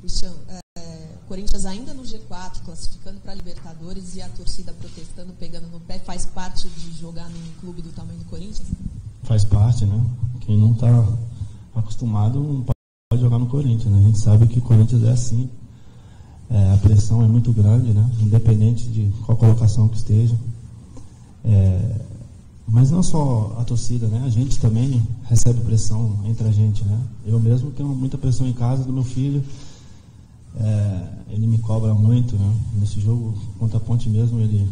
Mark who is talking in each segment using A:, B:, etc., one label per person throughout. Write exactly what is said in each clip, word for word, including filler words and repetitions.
A: Cristiano, é, o Corinthians ainda no G quatro, classificando para a Libertadores, e a torcida protestando, pegando no pé, faz parte de jogar num clube do tamanho do Corinthians?
B: Faz parte, né? Quem não está acostumado não pode jogar no Corinthians, né? A gente sabe que o Corinthians é assim. É, a pressão é muito grande, né? Independente de qual colocação que esteja. É, mas não só a torcida, né? A gente também recebe pressão entre a gente, né? Eu mesmo tenho muita pressão em casa do meu filho. É, ele me cobra muito, né? Nesse jogo contra a Ponte mesmo, ele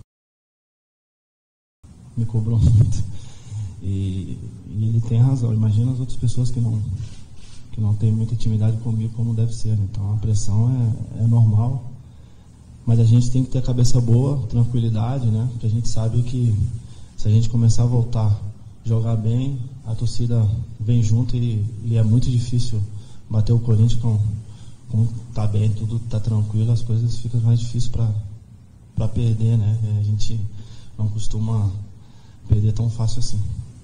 B: me cobrou muito. E, e ele tem razão. Imagina as outras pessoas que não que não têm muita intimidade comigo, como deve ser. Então a pressão é, é normal, mas a gente tem que ter a cabeça boa, tranquilidade, né? Porque a gente sabe que se a gente começar a voltar a jogar bem, a torcida vem junto e, e é muito difícil bater o Corinthians com, com tá bem, tudo tá tranquilo, as coisas ficam mais difíceis para para perder, né? A gente não costuma perder tão fácil assim.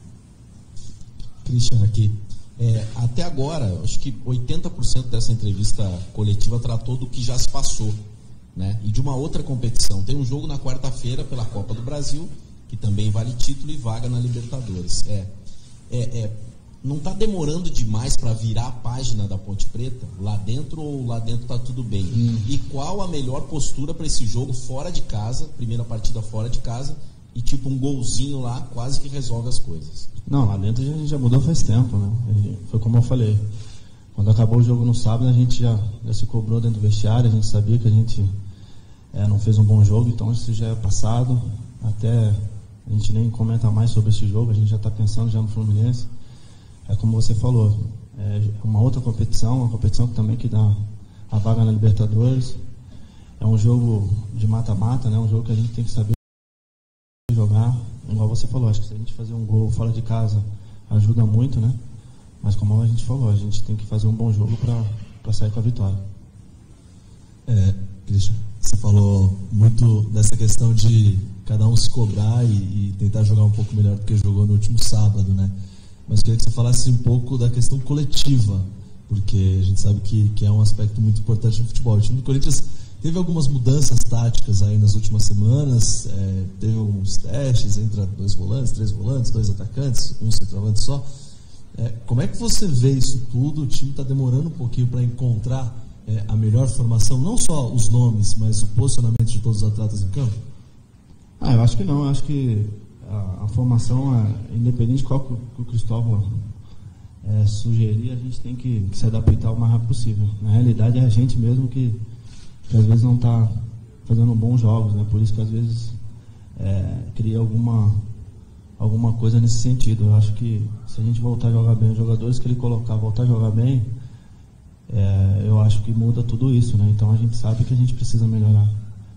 C: Cristiano, aqui, é, até agora, acho que oitenta por cento dessa entrevista coletiva tratou do que já se passou, né? E de uma outra competição. Tem um jogo na quarta-feira pela Copa do Brasil, que também vale título e vaga na Libertadores. É, é, é, não está demorando demais para virar a página da Ponte Preta? Lá dentro ou lá dentro está tudo bem? Hum. E qual a melhor postura para esse jogo fora de casa, primeira partida fora de casa, e tipo um golzinho lá quase que resolve as coisas?
B: Não, lá dentro a gente já mudou faz tempo, né? Foi como eu falei. Quando acabou o jogo no sábado, a gente já, já se cobrou dentro do vestiário, a gente sabia que a gente é, não fez um bom jogo, então isso já é passado. Até a gente nem comenta mais sobre esse jogo, a gente já está pensando já no Fluminense. É como você falou, é uma outra competição, uma competição que também que dá a vaga na Libertadores. É um jogo de mata-mata, né? Um jogo que a gente tem que saber jogar. Igual você falou, acho que se a gente fazer um gol fora de casa ajuda muito, né? Mas como a gente falou, a gente tem que fazer um bom jogo para sair com a vitória.
D: É, Cristian, você falou muito dessa questão de cada um se cobrar e, e tentar jogar um pouco melhor do que jogou no último sábado, né? Mas queria que você falasse um pouco da questão coletiva, porque a gente sabe que, que é um aspecto muito importante no futebol. O time do Corinthians teve algumas mudanças táticas aí nas últimas semanas, é, teve alguns testes, entra dois volantes, três volantes, dois atacantes, um centroavante só. É, como é que você vê isso tudo? O time está demorando um pouquinho para encontrar é, a melhor formação, não só os nomes, mas o posicionamento de todos os atletas em campo?
B: Ah, eu acho que não, eu acho que a, a formação, é, independente de qual que o Cristóvão é, sugerir, a gente tem que, que se adaptar o mais rápido possível. Na realidade é a gente mesmo que que às vezes não está fazendo bons jogos, né? Por isso que às vezes é, cria alguma, alguma coisa nesse sentido. Eu acho que se a gente voltar a jogar bem, os jogadores que ele colocar voltar a jogar bem, é, eu acho que muda tudo isso, né? Então a gente sabe que a gente precisa melhorar.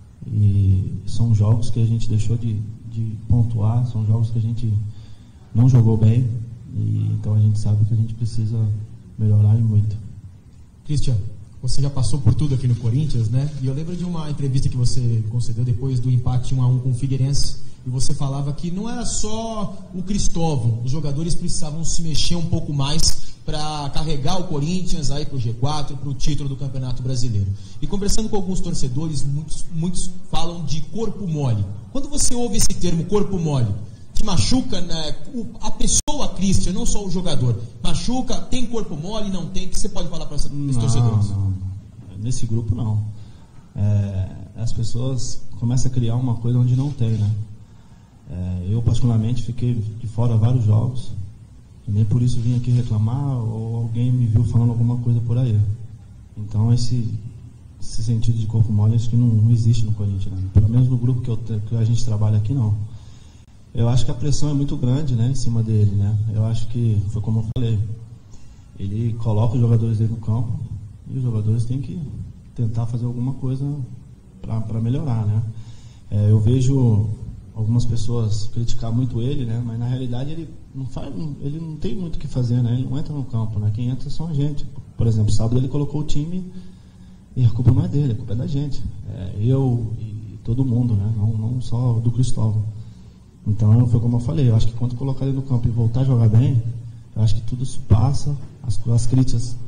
B: E são jogos que a gente deixou de, de pontuar, são jogos que a gente não jogou bem, e então a gente sabe que a gente precisa melhorar e muito.
E: Cristian, você já passou por tudo aqui no Corinthians, né? E eu lembro de uma entrevista que você concedeu depois do empate um a um com o Figueirense, e você falava que não era só o Cristóvão, os jogadores precisavam se mexer um pouco mais para carregar o Corinthians aí para o G quatro, para o título do Campeonato Brasileiro. E conversando com alguns torcedores, muitos, muitos falam de corpo mole. Quando você ouve esse termo corpo mole, que machuca, né, a pessoa, Cristian, não só o jogador, machuca, tem corpo mole, não tem, o que você pode falar para os torcedores?
B: Não, não. Nesse grupo não. É, as pessoas começam a criar uma coisa onde não tem, né? É, eu particularmente fiquei de fora vários jogos, e nem por isso vim aqui reclamar, ou alguém me viu falando alguma coisa por aí. Então esse, esse sentido de corpo mole acho que não, não existe no Corinthians, né? Pelo menos no grupo que, eu, que a gente trabalha aqui, não. Eu acho que a pressão é muito grande, né, em cima dele, né? Eu acho que, foi como eu falei, ele coloca os jogadores dele no campo e os jogadores têm que tentar fazer alguma coisa para melhorar, né? É, eu vejo algumas pessoas criticar muito ele, né? Mas na realidade ele não faz, ele não tem muito o que fazer, né? Ele não entra no campo, né? Quem entra são a gente. Por exemplo, sábado ele colocou o time e a culpa não é dele, a culpa é da gente. É, eu e todo mundo, né? Não, não só do Cristóvão. Então, foi como eu falei, eu acho que quando colocar ele no campo e voltar a jogar bem, eu acho que tudo isso passa, as, as críticas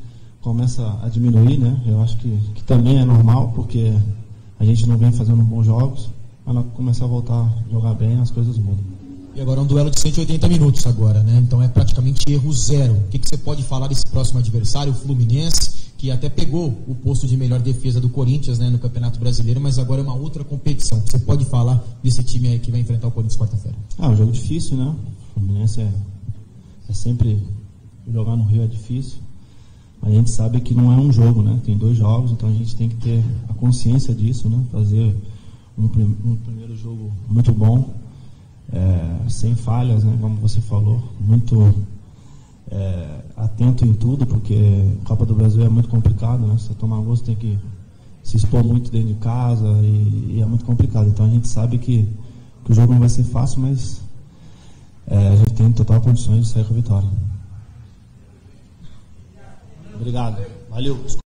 B: começa a diminuir, né? Eu acho que, que também é normal, porque a gente não vem fazendo bons jogos, mas na começar a voltar a jogar bem, as coisas mudam.
E: E agora é um duelo de cento e oitenta minutos agora, né? Então é praticamente erro zero. O que, que você pode falar desse próximo adversário, o Fluminense, que até pegou o posto de melhor defesa do Corinthians, né, no Campeonato Brasileiro, mas agora é uma outra competição. Você pode falar desse time aí que vai enfrentar o Corinthians quarta-feira?
B: Ah, um jogo difícil, né? O Fluminense é, é sempre... jogar no Rio é difícil, mas a gente sabe que não é um jogo, né? Tem dois jogos, então a gente tem que ter a consciência disso, né? Fazer um, um primeiro jogo muito bom, é, sem falhas, né? Como você falou, muito é, atento em tudo, porque a Copa do Brasil é muito complicado, né? Você tomar gol, você tem que se expor muito dentro de casa e, e é muito complicado. Então a gente sabe que, que o jogo não vai ser fácil, mas é, a gente tem total condições de sair com a vitória. Obrigado. Valeu.